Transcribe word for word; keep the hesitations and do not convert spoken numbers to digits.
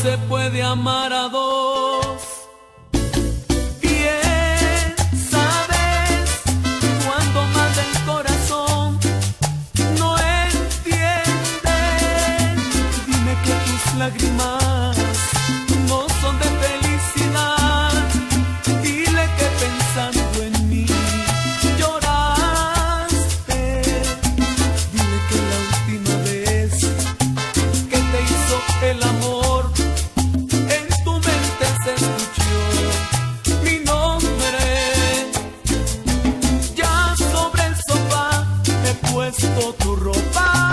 se puede amar a dos. Bien sabes cuando más del corazón no entiende. Dime que tus lágrimas no son de felicidad. Dile que pensando en mí lloraste. Dile que la última vez que te hizo el amor, en tu mente se escuchó mi nombre. Ya sobre el sofá he puesto tu ropa.